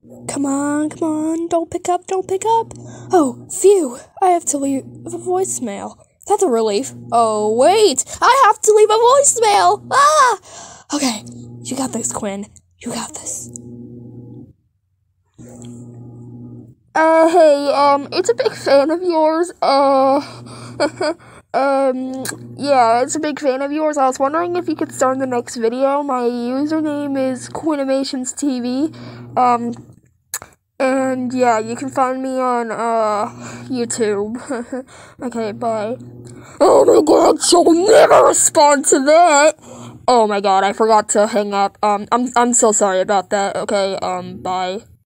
Come on, come on, don't pick up, don't pick up. Oh, phew, I have to leave a voicemail. That's a relief. Oh, wait, I have to leave a voicemail. Ah! Okay, you got this, Quinn. You got this. Hey, it's a big fan of yours. Yeah, it's a big fan of yours. I was wondering if you could start the next video. My username is QuinnimationsTV. And yeah, you can find me on, YouTube. Okay, bye. Oh my god, she'll never respond to that! Oh my god, I forgot to hang up. I'm so sorry about that. Okay, bye.